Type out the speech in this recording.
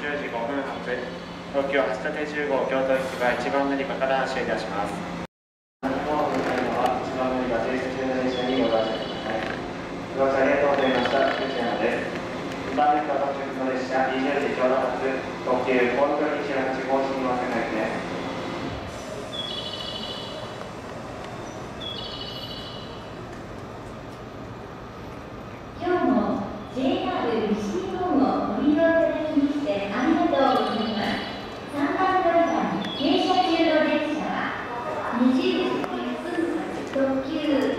10時5分発、東京橋立10号京都行きは1番乗り場から発車いたします。日本を迎えるのは1番乗り場停車中の列車にご乗車ください。ご乗車ありがとうございました。福知山です。2番乗り場到着の列車20時ちょうど発、特急東京28号新大阪行きです。 JR 西日本をご利用いただきましてありがとうございます。3番乗り場に停車中の列車は20時1分発特急